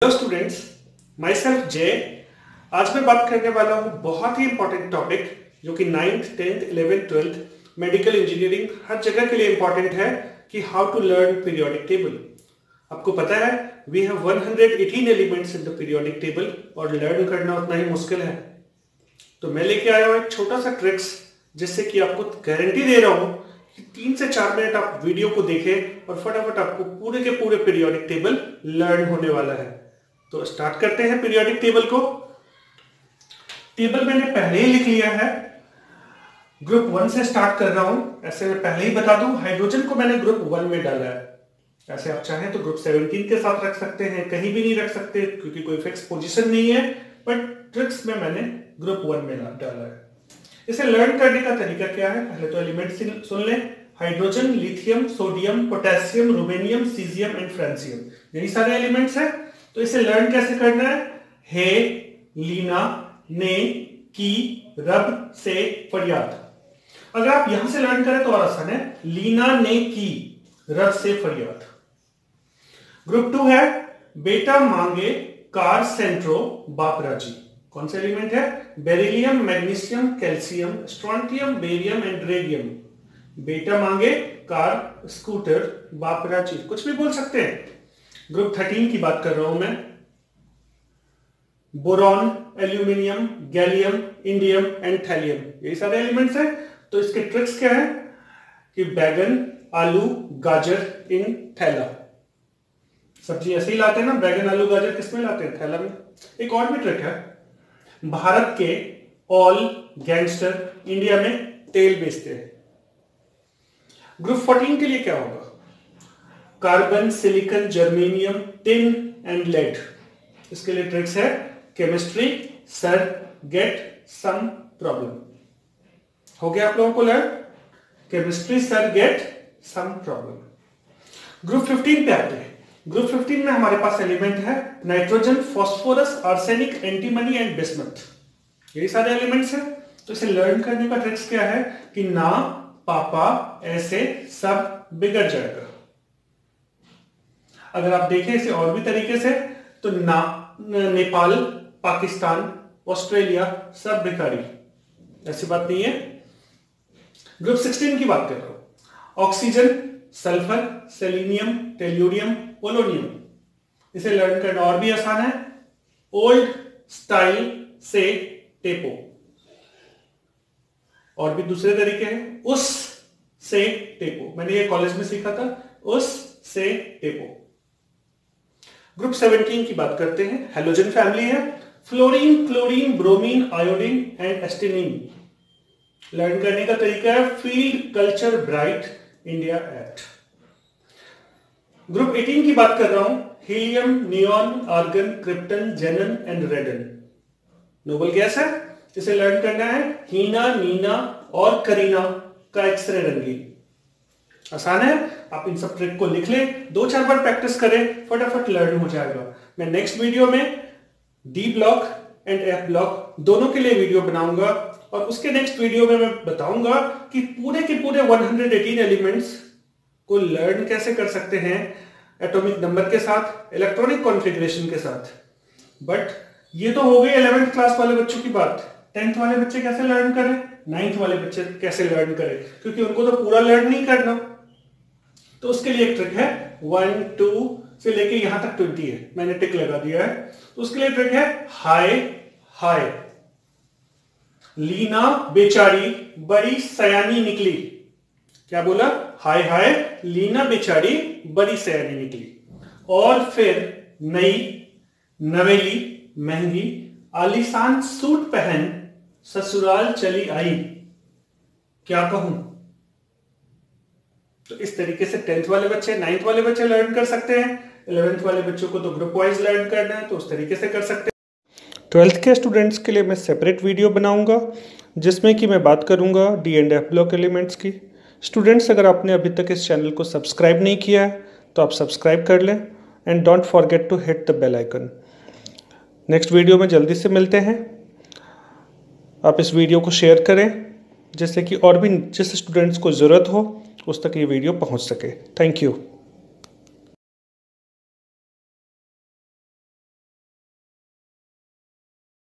Hello students, my self जय। आज मैं बात करने वाला हूँ बहुत ही इंपॉर्टेंट टॉपिक जो कि 9th, 10th, 11th, 12th medical engineering हर जगह के लिए इंपॉर्टेंट है कि how to learn periodic table. आपको पता है we have 118 elements in the periodic table और लर्न करना उतना ही मुश्किल है। तो मैं लेके आया हूँ एक छोटा सा ट्रिक्स जिससे कि आपको गारंटी दे रहा हूँ कि 3 से 4 मिनट आप वीडियो को देखें और फटाफट आपको पूरे के पूरे पीरियोडिक टेबल लर्न होने वाला है। तो स्टार्ट करते हैं पीरियोडिक टेबल को। टेबल मैंने पहले ही लिख लिया है, ग्रुप 1 से स्टार्ट कर रहा हूं। ऐसे मैं पहले ही बता दूं, हाइड्रोजन को मैंने ग्रुप 1 में डाला है। ऐसे आप चाहें तो ग्रुप 17 के साथ रख सकते हैं, कहीं भी नहीं रख सकते क्योंकि कोई फिक्स पोजीशन नहीं है, बट ट्रिक्स में मैंने ग्रुप 1 में डाला है। इसे लर्न करने का तरीका क्या है, पहले तो एलिमेंट सुन लें। Hydrogen, lithium, sodium, potassium, rubidium, caesium and francium, यही सारे एलिमेंट्स हैं। तो इसे लर्न कैसे करना है? हे, लीना, ने, की, रब, से, फरियाद। अगर आप यहां से लर्न करें तो और आसान है। लीना, ने, की, रब, से, फरियाद। ग्रुप 2 है बेटा, मांगे, कार, सेंट्रो, बाप, राजी। कौन सा एलिमेंट है? Beryllium, magnesium, calcium, strontium, barium and radium. बेटा, मांगे, कार, स्कूटर, बाप, राजी, कुछ भी बोल सकते हैं। ग्रुप 13 की बात कर रहा हूं मैं। Boron, aluminium, gallium, indium and thallium, यही सारे एलिमेंट्स हैं। तो इसके ट्रिक्स क्या है कि बैगन, आलू, गाजर इन थैला। सब्जी ऐसे ही लाते हैं ना, बैगन, आलू, गाजर किस में लाते हैं? थैला में। एक और भी ट्रिक है, भारत के ऑल गैंगस्टर इंडिया में तेल बेचते हैं। ग्रुप 14 के लिए क्या होगा? Carbon, silicon, germanium, tin and lead. इसके लिए ट्रिक्स है chemistry sir get some problem. हो गया आप लोगों को learn? Chemistry sir get some problem. Group 15 पे आते हैं। ग्रुप 15 में हमारे पास एलिमेंट है nitrogen, phosphorus, arsenic, antimony and bismuth, यही सारे एलिमेंट्स हैं। तो इसे लर्न करने का ट्रिक्स क्या है कि ना, पापा, ऐसे सब बिगड़ जाएगा। अगर आप देखें इसे और भी तरीके से तो नेपाल, पाकिस्तान, ऑस्ट्रेलिया सब भिखारी, ऐसी बात नहीं है। ग्रुप 16 की बात कर रहा हूं। Oxygen, sulphur, selenium, tellurium, polonium. इसे लर्न करना और भी आसान है। ओल्ड स्टाइल से टेपो, और भी दूसरे तरीके हैं। उस से टेपो, मैंने ये कॉलेज में सीखा था, उस से टेपो। ग्रुप 17 की बात करते हैं। हेलोजन फैमिली है, fluorine, chlorine, bromine, iodine and astatine. Learn करने का तरीका है field culture bright India act. Group 18 की बात कर रहा हूं। Helium, neon, argon, krypton, xenon and radon, noble gas है। इसे लर्न करना है हीना, नीना और करीना का एक्सरे रंगीन। आसान है, आप इन सब ट्रिक को लिख लें, 2-4 बार प्रैक्टिस करें, फटाफट लर्न हो जाएगा। मैं नेक्स्ट वीडियो में D block and F block दोनों के लिए वीडियो बनाऊंगा और उसके नेक्स्ट वीडियो में मैं बताऊंगा कि पूरे के पूरे 118 एलिमेंट्स को लर्न कैसे कर सकते हैं एटॉमिक नंबर के साथ, इलेक्ट्रॉनिक कॉन्फ़िगरेशन के साथ। बट ये तो हो गई 11th क्लास वाले बच्चों की बात। 10th वाले बच्चे कैसे लर्न करें, 9th वाले बच्चे कैसे लर्न करें, क्योंकि उनको तो पूरा लर्न नहीं करना। तो उसके लिए एक ट्रिक है, 1, 2 से लेके यहां तक 20 है, मैंने टिक लगा दिया है। तो उसके लिए ट्रिक है हाय हाय, लीना बेचारी बड़ी सयानी निकली। क्या बोला? हाय हाय, लीना बेचारी बड़ी सयानी निकली। और फिर नई, नवेली, महंगी, आलीशान सूट पहन ससुराल चली आई, क्या कहूं? तो इस तरीके से 10th वाले बच्चे, 9th वाले बच्चे लर्न कर सकते हैं। 11th वाले बच्चों को तो ग्रुप वाइज लर्न करना है, तो उस तरीके से कर सकते हैं। 12th के स्टूडेंट्स के लिए मैं सेपरेट वीडियो बनाऊंगा जिसमें कि मैं बात करूंगा D and F block elements की। स्टूडेंट्स, अगर आपने अभी तक इस चैनल को सब्सक्राइब नहीं किया है तो आप सब्सक्राइब कर लें and don't forget to hit the bell icon. Next video में जल्दी से मिलते हैं। आप इस वीडियो को शेयर करें जिससे कि और भी जिस स्टूडेंट्स को ज़रूरत हो उस तक ये वीडियो पहुंच सके। Thank you.